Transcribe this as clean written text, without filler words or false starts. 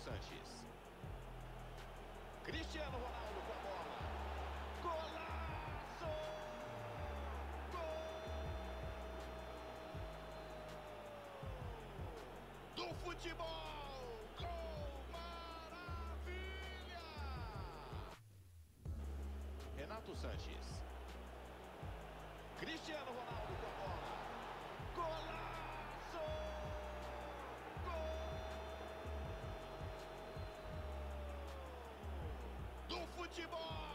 Sanches. Cristiano Ronaldo com a bola. Golaço! Gol! Do futebol! Gol! Maravilha! Renato Sanches. Cristiano Ronaldo com a bola. Golaço! Gol! Do futebol!